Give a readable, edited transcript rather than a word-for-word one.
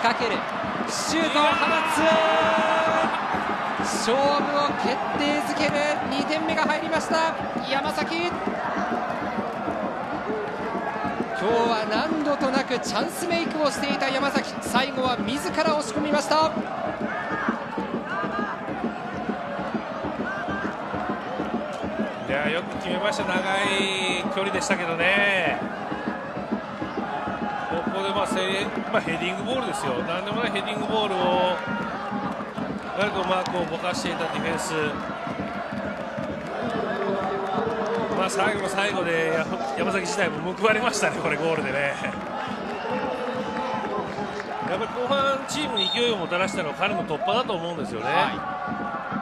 掛ける、シュートを放つ、勝負を決定づける2点目が入りました山崎。今日は何度となくチャンスメイクをしていた山崎、最後は自ら押し込みました。 いやよく決めました。長い距離でしたけどね。ここでヘディングボールですよ。なんでもないヘディングボールをマークをぼかしていたディフェンス、最後の最後で山崎自体も報われましたね、これゴールでね。やっぱり後半チームに勢いをもたらしたのは彼の突破だと思うんですよね。